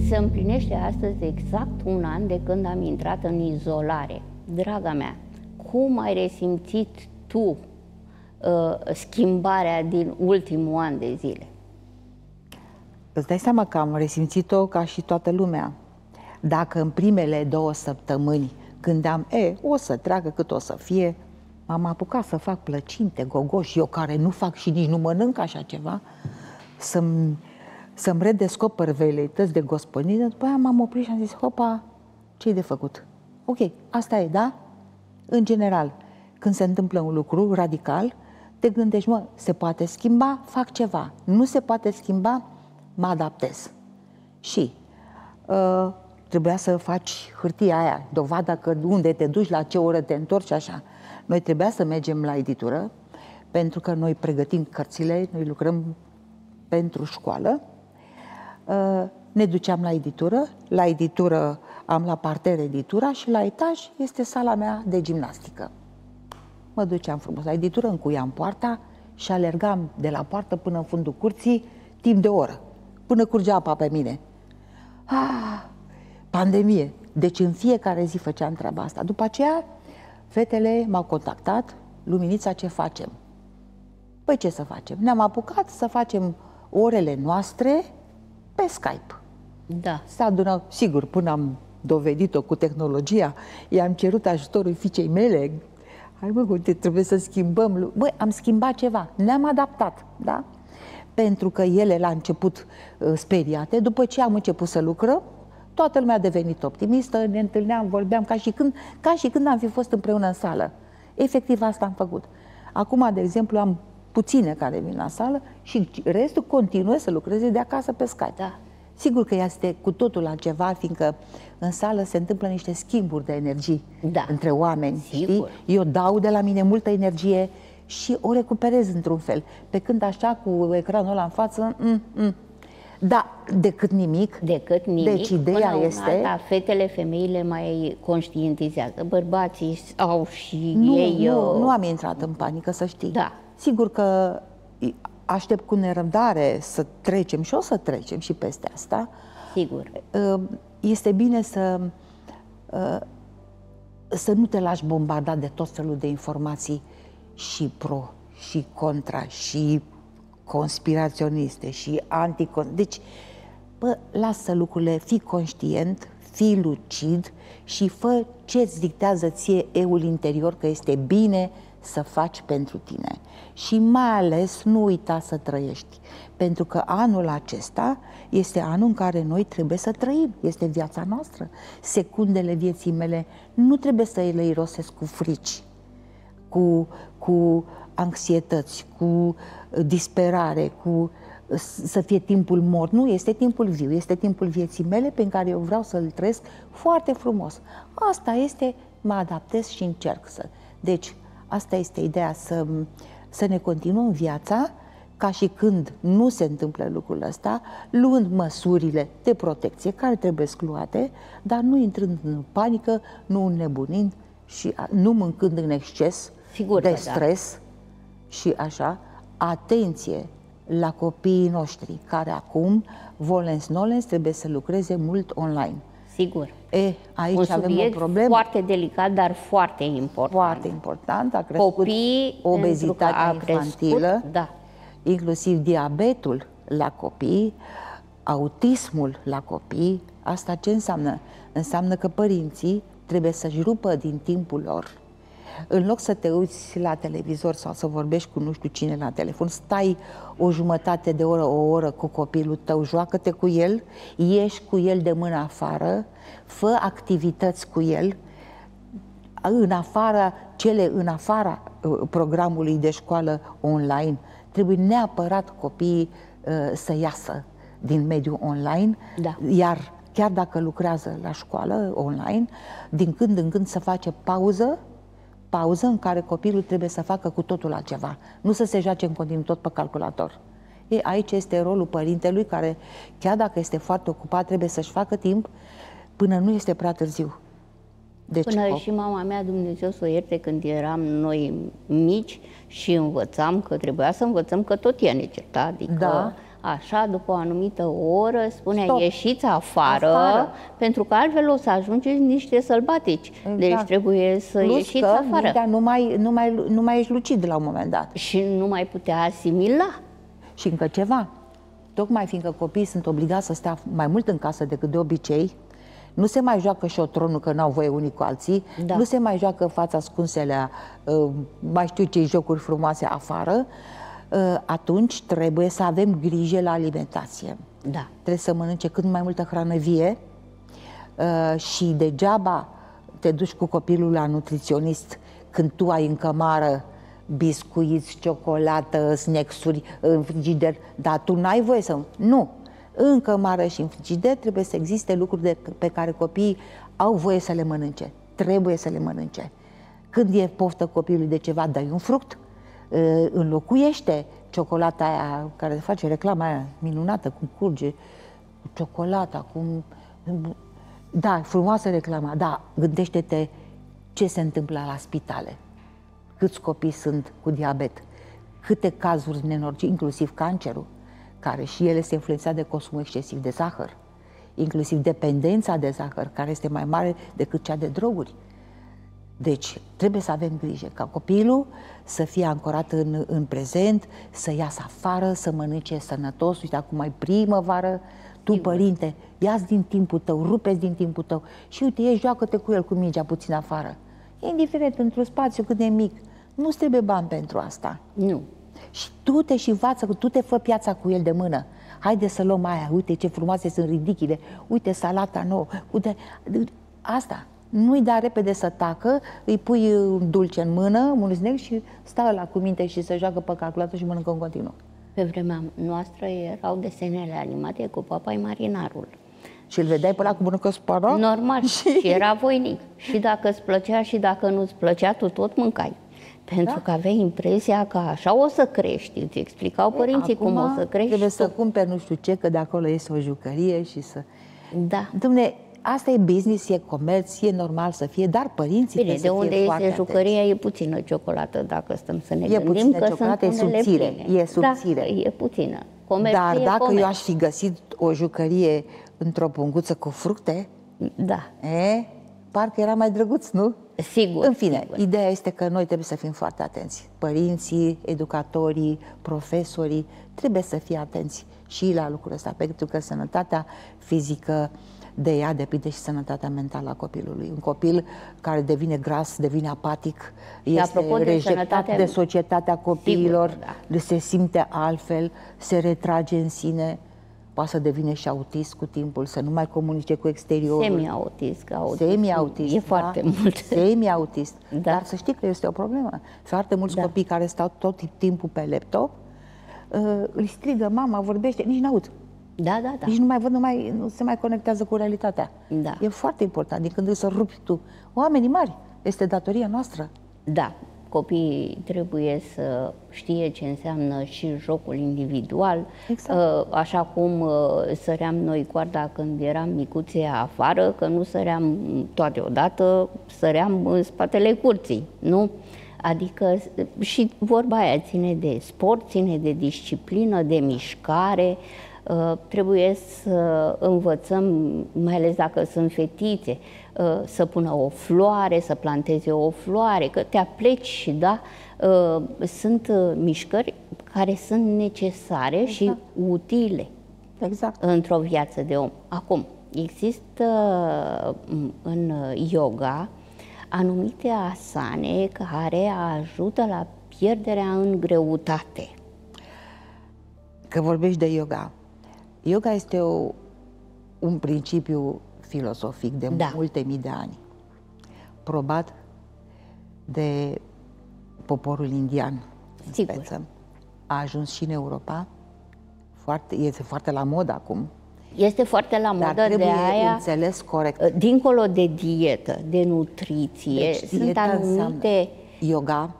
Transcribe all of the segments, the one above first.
Se împlinește astăzi exact un an de când am intrat în izolare. Draga mea, cum ai resimțit tu schimbarea din ultimul an de zile? Îți dai seama că am resimțit-o ca și toată lumea. Dacă în primele 2 săptămâni gândeam, o să treacă cât o să fie, m-am apucat să fac plăcinte, gogoși, eu care nu fac și nici nu mănânc așa ceva, să-mi redescoper veleități de gospodină, după aia m-am oprit și am zis, hopa, ce-i de făcut? Ok, asta e, da? În general, când se întâmplă un lucru radical, te gândești, mă, se poate schimba, fac ceva. Nu se poate schimba, mă adaptez. Și trebuia să faci hârtia aia, dovada că unde te duci, la ce oră te întorci, așa. Noi trebuia să mergem la editură, pentru că noi pregătim cărțile, noi lucrăm pentru școală. Ne duceam la editură am la parter editura și la etaj este sala mea de gimnastică. Mă duceam frumos la editură, încuiam poarta și alergam de la poartă până în fundul curții timp de o oră, până curgea apa pe mine. Pandemie. Deci în fiecare zi făceam treaba asta. După aceea, fetele m-au contactat, Luminița, ce facem? Păi ce să facem? Ne-am apucat să facem orele noastre pe Skype. Da. S-a adunat, sigur, până am dovedit-o cu tehnologia, i-am cerut ajutorul fiicei mele. Hai mă, trebuie să schimbăm. Băi, am schimbat ceva, ne-am adaptat, da? Pentru că ele la început speriate, după ce am început să lucrăm, toată lumea a devenit optimistă, ne întâlneam, vorbeam ca și când am fi fost împreună în sală. Efectiv asta am făcut. Acum, de exemplu, am puține care vin la sală și restul continuă să lucreze de acasă pe Skype. Da. Sigur că este cu totul altceva, fiindcă în sală se întâmplă niște schimburi de energii între oameni. Sigur. Știi? Eu dau de la mine multă energie și o recuperez într-un fel. Pe când așa, cu ecranul ăla în față, da, decât nimic. Decât nimic. Deci ideea este... Fetele, femeile mai conștientizează. Bărbații au și ei... Nu am intrat în panică, să știi. Da. Sigur că aștept cu nerăbdare să trecem și o să trecem și peste asta. Sigur. Este bine să nu te lași bombardat de tot felul de informații și pro, și contra, și conspiraționiste, și Deci, lasă lucrurile, fii conștient, fii lucid și fă ce-ți dictează ție eul interior că este bine să faci pentru tine. Și mai ales nu uita să trăiești, pentru că anul acesta este anul în care noi trebuie să trăim, este viața noastră. Secundele vieții mele nu trebuie să le irosesc cu frici, cu anxietăți, cu disperare, să fie timpul mort. Nu, este timpul viu, este timpul vieții mele pe care eu vreau să-l trăiesc foarte frumos. Asta este, mă adaptez și încerc să... Deci, asta este ideea, să ne continuăm viața ca și când nu se întâmplă lucrul ăsta, luând măsurile de protecție care trebuie luate, dar nu intrând în panică, nu înnebunind și nu mâncând în exces de stres și așa. Atenție la copiii noștri care acum, volens-nolens, trebuie să lucreze mult online. Sigur. Aici avem o problemă foarte delicat, dar foarte important. Foarte important. A crescut obezitatea infantilă, inclusiv diabetul la copii, autismul la copii. Asta ce înseamnă? Înseamnă că părinții trebuie să-și rupă din timpul lor. În loc să te uiți la televizor sau să vorbești cu nu știu cine la telefon, stai o jumătate de oră, o oră cu copilul tău, joacă-te cu el, ieși cu el de mână afară, fă activități cu el, în afara programului de școală online. Trebuie neapărat copiii să iasă din mediul online, iar chiar dacă lucrează la școală online, din când în când să face pauză în care copilul trebuie să facă cu totul altceva, nu să se joace în continuu tot pe calculator. Aici este rolul părintelui care, chiar dacă este foarte ocupat, trebuie să-și facă timp până nu este prea târziu. Deci, până și mama mea, Dumnezeu să o ierte, când eram noi mici și învățam, că trebuia să învățăm, că tot ea ne certa, adică așa, după o anumită oră, spunea Stop. ieșiți afară, pentru că altfel o să ajungeți niște sălbatici. Exact. Deci trebuie să Plus ieșiți că afară. mintea nu mai ești lucid la un moment dat. Și nu mai putea asimila. Și încă ceva, tocmai fiindcă copiii sunt obligați să stea mai mult în casă decât de obicei, nu se mai joacă șotronul că n-au voie unii cu alții, Da. nu se mai joacă fața ascunselea, mai știu ce jocuri frumoase afară, atunci trebuie să avem grijă la alimentație. Da. Trebuie să mănânce cât mai multă hrană vie și degeaba te duci cu copilul la nutriționist când tu ai în cămară biscuiți, ciocolată, snacks-uri în frigider, dar tu n-ai voie să... Nu! În cămară și în frigider trebuie să existe lucruri pe care copiii au voie să le mănânce. Trebuie să le mănânce. Când e poftă copilului de ceva, dai un fruct, înlocuiește ciocolata aia care face reclama aia minunată, cum curge, cu ciocolata, cum... Da, frumoasă reclama, da, gândește-te ce se întâmplă la spitale. Câți copii sunt cu diabet, câte cazuri nenorocite, inclusiv cancerul, care și ele se influențează de consumul excesiv de zahăr, inclusiv dependența de zahăr, care este mai mare decât cea de droguri. Deci, trebuie să avem grijă ca copilul să fie ancorat în prezent, să iasă afară, să mănânce sănătos. Uite, acum e primăvară, tu, părinte, ia-ți din timpul tău, rupeți din timpul tău și uite, ieși, joacă-te cu el, cu mingea, puțin afară. Indiferent, într-un spațiu cât de mic, nu-ți trebuie bani pentru asta. Nu. Și tu te și învață, tu te fă piața cu el de mână. Haide să luăm aia, uite ce frumoase sunt ridichile, uite salata nouă, uite... Asta. Nu-i da repede să tacă, îi pui un dulce în mână, un snack și stă ăla cu minte și se joacă pe calculator și mănâncă în continuu. Pe vremea noastră erau desenele animate cu Papai Marinarul. Și îl vedeai pe ăla cu mănâncă spara? Normal, și era voinic. Și dacă îți plăcea și dacă nu îți plăcea, tu tot mâncai. Pentru că aveai impresia că așa o să crești. Îți explicau părinții cum o să crești. Trebuie să cumperi nu știu ce, că de acolo este o jucărie și să... Da. Dom'le, asta e business, e comerț, e normal să fie, dar părinții Bine, de unde este jucăria e puțină ciocolată, dacă stăm să ne gândim că sunt e subțire, pline. e subțire. Da, e puțină. Comerț Dar e dacă comerț. eu aș fi găsit o jucărie într-o punguță cu fructe, Da, parcă era mai drăguț, nu? sigur. În fine, sigur. ideea este că noi trebuie să fim foarte atenți. Părinții, educatorii, profesorii trebuie să fie atenți și la lucrul ăsta, pentru că sănătatea fizică de ea depinde și sănătatea mentală a copilului. Un copil care devine gras, devine apatic, este apropo de rejectat sănătatea... de societatea copiilor, Sigur, da. se simte altfel, se retrage în sine, poate să devine și autist cu timpul, să nu mai comunice cu exteriorul. Semi-autist, că Semi-autist, e foarte mult. Semi-autist. Da. Dar să știi că este o problemă. Foarte mulți copii care stau tot timpul pe laptop, îi strigă mama, vorbește, nici n-aud. Da, da, da. Nici nu mai văd, nu se mai conectează cu realitatea. Da. E foarte important, din când îi să rupi tu. Oamenii mari, este datoria noastră. Da, copiii trebuie să știe ce înseamnă și jocul individual. Exact. Așa cum săream noi coarda când eram micuțe afară, că nu săream toate odată, săream în spatele curții, nu? Adică și vorba aia ține de sport, ține de disciplină, de mișcare. Trebuie să învățăm, mai ales dacă sunt fetițe, să pună o floare, să planteze o floare, că te apleci, da? Sunt mișcări care sunt necesare și utile într-o viață de om. Acum, există în yoga anumite asane care ajută la pierderea în greutate. Că vorbești de yoga. Yoga este un principiu filosofic de multe mii de ani, probat de poporul indian în speță. A ajuns și în Europa, este foarte la modă acum. Este foarte la modă, de aia, înțeles corect. Dincolo de dietă, de nutriție, deci, sunt anumite... Yoga,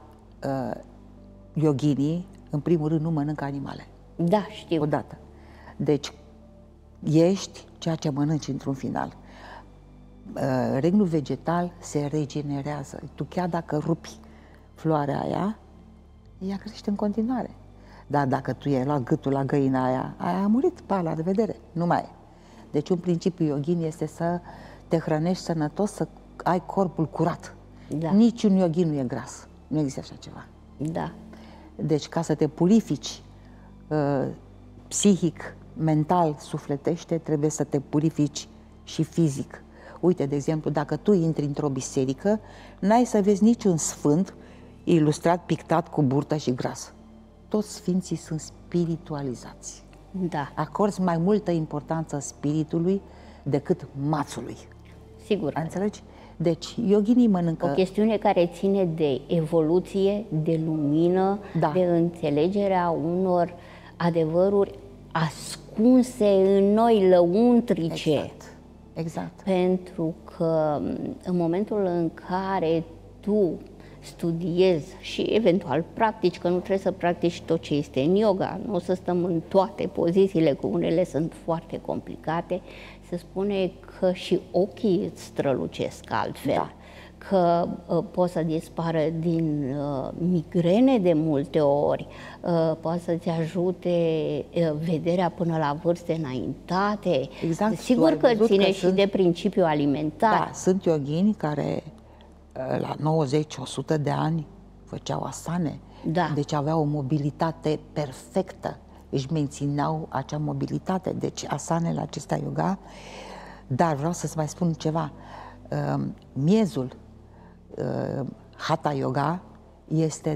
yoghinii, în primul rând, nu mănâncă animale. Da, știu. Odată. Deci, ești ceea ce mănânci într-un final. Regnul vegetal se regenerează. Tu chiar dacă rupi floarea aia, ea crește în continuare. Dar dacă tu i-ai luat gâtul la găina aia, aia a murit, pa, la revedere, nu mai e. Deci un principiu yoghin este să te hrănești sănătos, să ai corpul curat. Da. Niciun yoghin nu e gras, nu există așa ceva. Da. Deci ca să te purifici psihic, mental, sufletește, trebuie să te purifici și fizic. Uite, de exemplu, dacă tu intri într-o biserică, n-ai să vezi niciun sfânt ilustrat, pictat cu burtă și gras. Toți sfinții sunt spiritualizați. Da. Acorzi mai multă importanță spiritului decât mațului. Sigur. Înțelegi? Deci, yoghinii mănâncă... O chestiune care ține de evoluție, de lumină, Da. de înțelegerea unor adevăruri ascunse în noi, lăuntrice. Exact. Exact. Pentru că în momentul în care tu studiezi și eventual practici, că nu trebuie să practici tot ce este în yoga, nu o să stăm în toate pozițiile, că unele sunt foarte complicate, se spune că și ochii îți strălucesc altfel. Da. Că poți să dispară din migrene de multe ori, poate să-ți ajute vederea până la vârste înaintate. Exact. Sigur că văzut ține că și de principiul alimentar. Da, sunt yoghini care la 90-100 de ani făceau asane, Da. deci aveau o mobilitate perfectă, își mențineau acea mobilitate, deci asanele acestea yoga. Dar vreau să-ți mai spun ceva, miezul Hatha Yoga este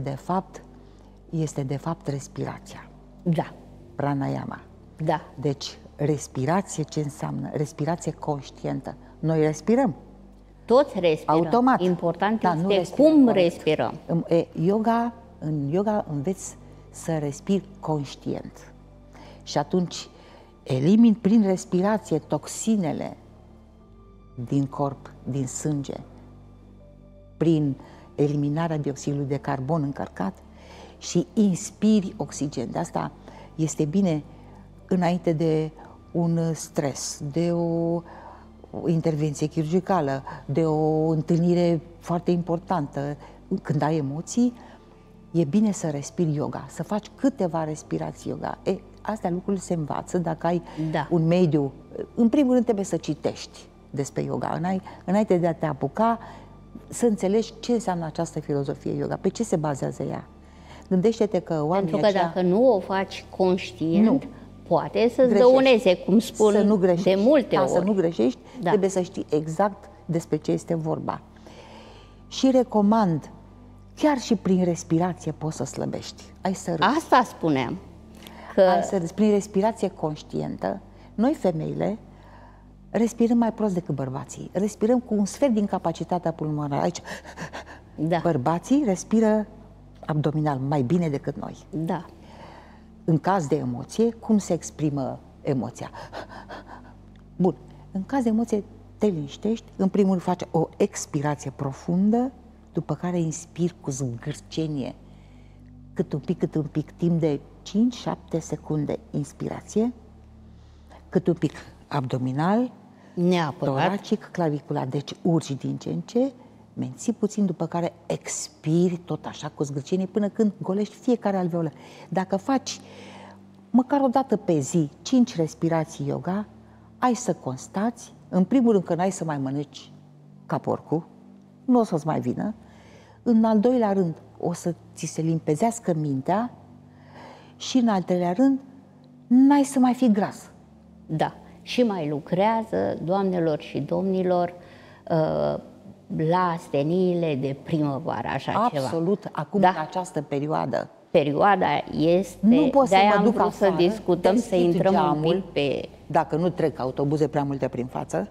de fapt respirația, Da, pranayama. da, Deci respirație ce înseamnă? Respirație conștientă. Noi respirăm toți respirăm. automat. Important Da, nu este respirăm cum corect. respirăm. În yoga înveți să respiri conștient. Și atunci elimini prin respirație toxinele din corp, din sânge, prin eliminarea dioxidului de carbon încărcat și inspiri oxigen. De asta este bine înainte de un stres, de o intervenție chirurgicală, de o întâlnire foarte importantă, când ai emoții, e bine să respiri yoga, să faci câteva respirații yoga. Astea lucruri se învață dacă ai Da. un mediu. În primul rând trebuie să citești despre yoga, înainte de a te apuca să înțelegi ce înseamnă această filozofie yoga, pe ce se bazează ea. Gândește-te că oamenii Pentru că aceia... dacă nu o faci conștient, Nu. poate să-ți Greșești. dăuneze, cum spun să nu greșești. de multe Ca ori. să nu greșești, Da. trebuie să știi exact despre ce este vorba. Și recomand, chiar și prin respirație poți să slăbești. Ai să râzi. Asta spuneam. Că Ai să râzi. Prin respirație conștientă, noi femeile respirăm mai prost decât bărbații. Respirăm cu un sfert din capacitatea pulmonară. Aici, Da. bărbații respiră abdominal mai bine decât noi. Da. În caz de emoție, cum se exprimă emoția? Bun, în caz de emoție te liniștești, în primul rând faci o expirație profundă, după care inspiri cu zgârcenie, cât un pic, timp de 5-7 secunde inspirație, cât un pic abdominal, Neapărat. toracic, clavicular, deci urci din ce în ce, menții puțin, după care expiri tot așa cu zgârcenie până când golești fiecare alveolă. Dacă faci măcar o dată pe zi 5 respirații yoga, ai să constați, în primul rând că n-ai să mai mănânci ca porcul, nu o să-ți mai vină, în al doilea rând o să ți se limpezească mintea și în al treilea rând n-ai să mai fii gras. Da. Și mai lucrează, doamnelor și domnilor, la asteniile de primăvară, așa ceva. Absolut, acum Da. în această perioadă. Perioada este, Nu pot să de-aia mă am duc vrut afară, să discutăm, să deschid intrăm geamul, un pic pe... Dacă nu trec autobuze prea multe prin față,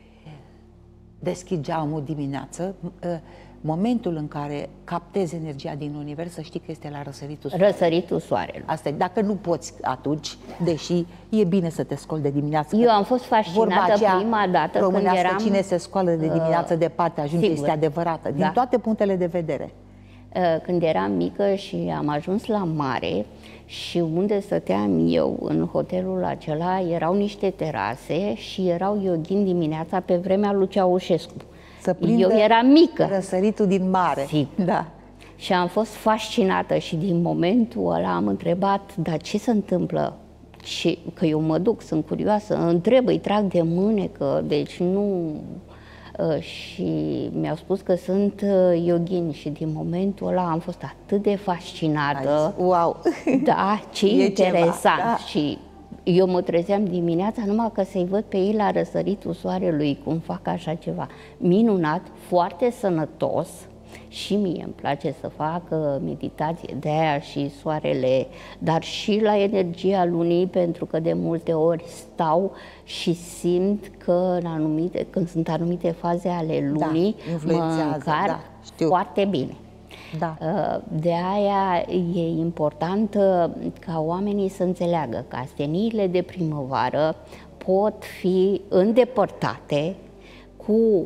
deschid geamul dimineață, momentul în care captezi energia din univers, să știi că este la răsăritul soarelui. Răsăritul soarelui. Asta e. Dacă nu poți atunci, deși e bine să te scoli de dimineață. Eu am fost fascinată Vorba aceea prima dată când românească, eram... cine se scoală de dimineață departe ajunge, sigur. este adevărată, din Da. toate punctele de vedere. Când eram mică și am ajuns la mare și unde stăteam eu, în hotelul acela, erau niște terase și erau yoghini dimineața pe vremea lui Ceaușescu. Să prindă Eu eram mică. răsăritul din mare. Sigur. Da. Și am fost fascinată și din momentul ăla am întrebat, dar ce se întâmplă? Și că eu mă duc, sunt curioasă, întreb, îi trag de mânecă, deci nu... Și mi-au spus că sunt yoghini și din momentul ăla am fost atât de fascinată. Wow! Da, ce E interesant! ceva, da. Și eu mă trezeam dimineața numai că să-i văd pe ei la răsăritul soarelui, cum fac așa ceva. Minunat, foarte sănătos. Și mie îmi place să fac meditație de aia și soarele, dar și la energia lunii, pentru că de multe ori stau și simt că când sunt anumite faze ale lunii, mă încarc foarte bine. Da. De aia e important ca oamenii să înțeleagă că asteniile de primăvară pot fi îndepărtate cu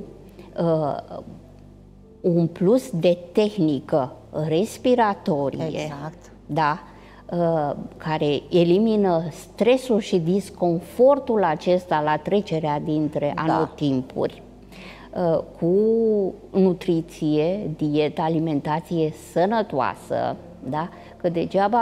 un plus de tehnică respiratorie, exact. Da, care elimină stresul și disconfortul acesta la trecerea dintre anotimpuri, cu nutriție, dietă, alimentație sănătoasă, da? Că degeaba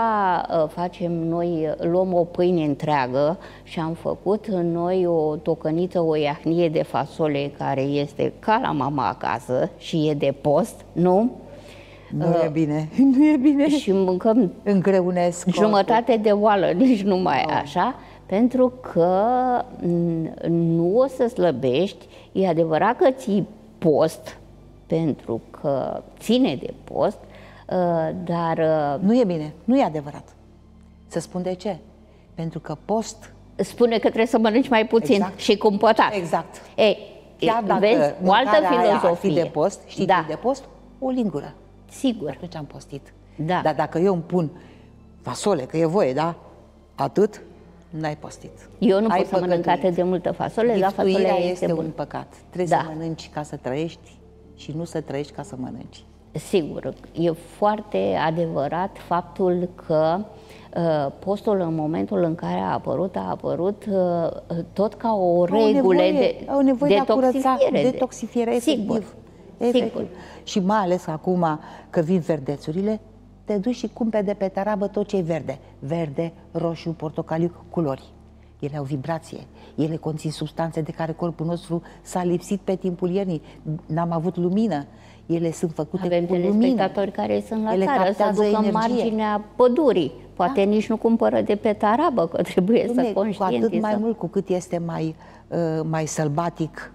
luăm o pâine întreagă și am făcut noi o tocăniță, o iahnie de fasole care este ca la mama acasă și e de post, nu? Nu e bine, nu e bine. Și mâncăm îngreunesc jumătate de oală, nici nu mai așa, pentru că nu o să slăbești. E adevărat că ții post, pentru că ține de post, dar... Nu e bine, nu e adevărat. Să spun de ce. Pentru că post... Spune că trebuie să mănânci mai puțin, exact. Și cumpătat. Exact. Chiar dacă vezi, o altă filozofie. Ar fi de post, știi ce de post? O lingură. Sigur. Atunci am postit. Da. Dar dacă eu îmi pun fasole, că e voie, da? Atât, n-ai postit. Eu nu pot să mănânc atât de multă fasole, dar fasolea este bun. un păcat. Trebuie să mănânci ca să trăiești și nu să trăiești ca să mănânci. Sigur, e foarte adevărat faptul că postul în momentul în care a apărut tot ca o regulă de detoxifiere, efectiv. Sigur. Și mai ales acum că vin verdețurile, te duci și cumperi de pe tarabă tot ce e verde. Verde, roșu, portocaliu, culori. Ele au vibrație, ele conțin substanțe de care corpul nostru s-a lipsit pe timpul iernii. N-am avut lumină. Ele sunt făcute cu lumină. Avem telespectatori care sunt la țară, să ducă în marginea pădurii. Poate nici nu cumpără de pe tarabă, că trebuie să conștientizăm. Cu atât mai mult cu cât este mai sălbatic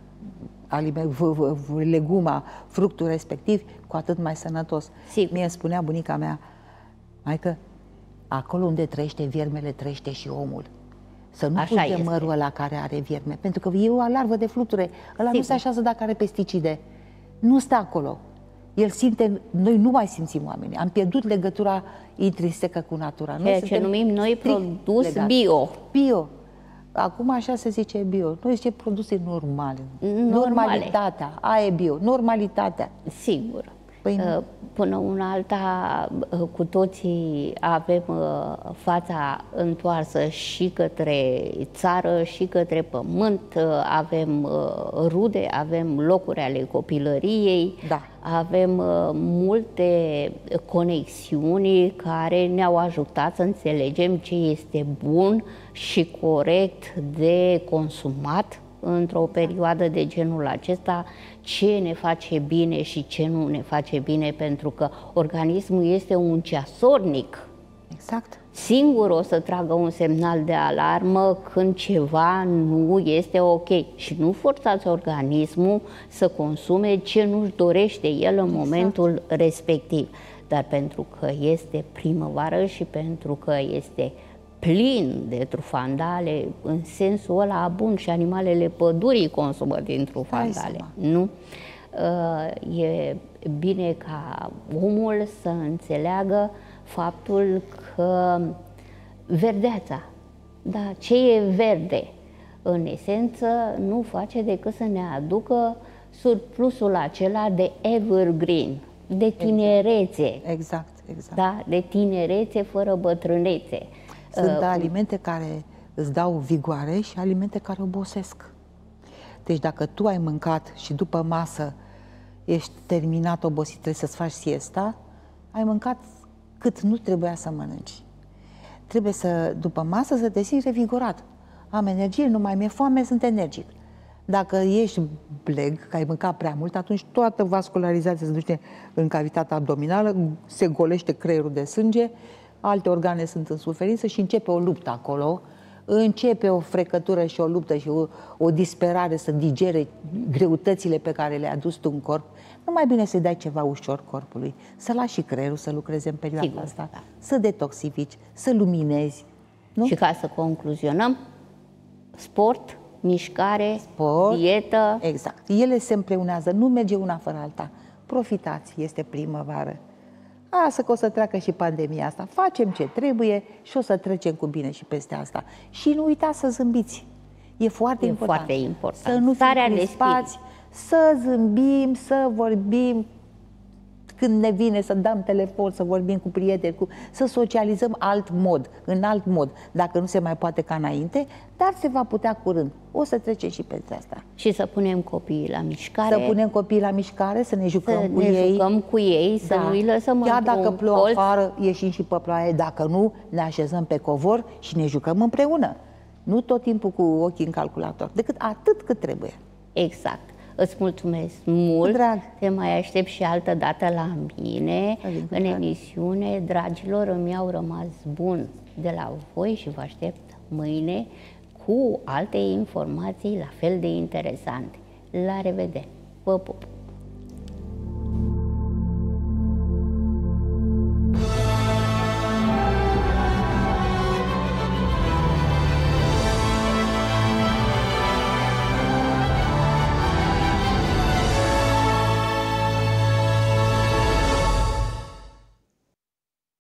leguma, fructul respectiv, cu atât mai sănătos. Sigur. Mie îmi spunea bunica mea, maică, acolo unde trăiește viermele, trăiește și omul. Să nu pui de mărul ăla care are vierme, pentru că e o alarvă de fluture. Ăla nu se așează dacă are pesticide. Nu stă acolo. El simte, noi nu mai simțim oamenii. Am pierdut legătura intrinsecă cu natura. Ceea ce numim noi produs bio. Bio. Acum așa se zice bio. Noi zice produse normale. Normalitatea. Aia e bio. Normalitatea. Sigur. Până una alta, cu toții avem fața întoarsă și către țară și către pământ, avem rude, avem locuri ale copilăriei, avem multe conexiuni care ne-au ajutat să înțelegem ce este bun și corect de consumat într-o perioadă de genul acesta, ce ne face bine și ce nu ne face bine, pentru că organismul este un ceasornic. Exact. Singur o să tragă un semnal de alarmă când ceva nu este ok. Și nu forțați organismul să consume ce nu-și dorește el în momentul respectiv. Dar pentru că este primăvară și pentru că este plin de trufandale, în sensul ăla bun, și animalele pădurii consumă din trufandale, nu? E bine ca omul să înțeleagă faptul că verdeața, ce e verde, în esență, nu face decât să ne aducă surplusul acela de evergreen, de tinerețe. Exact. Da? De tinerețe fără bătrânețe. Sunt alimente care îți dau vigoare și alimente care obosesc. Deci dacă tu ai mâncat și după masă ești terminat, obosit, trebuie să-ți faci siesta, ai mâncat cât nu trebuia să mănânci. Trebuie să, după masă, să te simți revigorat. Am energie, nu mai mi-e foame, sunt energic. Dacă ești bleg, că ai mâncat prea mult, atunci toată vascularizația se duce în cavitatea abdominală, se golește creierul de sânge, alte organe sunt în suferință și începe o luptă acolo, începe o frecătură și o luptă și o disperare să digere greutățile pe care le-a adus tu în corp. Nu mai bine să-i dai ceva ușor corpului, să lași și creierul să lucreze în perioada asta, da. Să detoxifici, să luminezi. Nu? Și ca să concluzionăm, sport, mișcare, dietă. Exact. Ele se împreunează, nu merge una fără alta. Profitați, este primăvară. Lasă că o să treacă și pandemia asta. Facem ce trebuie și o să trecem cu bine și peste asta. Și nu uitați să zâmbiți. E foarte important. Foarte important. Să nu fim crispați, să zâmbim, să vorbim. Când ne vine să dăm telefon, să vorbim cu prieteni, să socializăm în alt mod, dacă nu se mai poate ca înainte, dar se va putea curând. O să trecem și peste asta. Și să punem copiii la mișcare. Să punem copiii la mișcare, să ne jucăm cu ei, să nu îi lăsăm chiar dacă plouă afară, ieșim și pe ploaie, dacă nu, ne așezăm pe covor și ne jucăm împreună. Nu tot timpul cu ochii în calculator, decât atât cât trebuie. Exact. Îți mulțumesc mult, drag. Te mai aștept și altă dată la mine în emisiune. Dragilor, îmi au rămas bun de la voi și vă aștept mâine cu alte informații la fel de interesante. La revedere! Vă pup!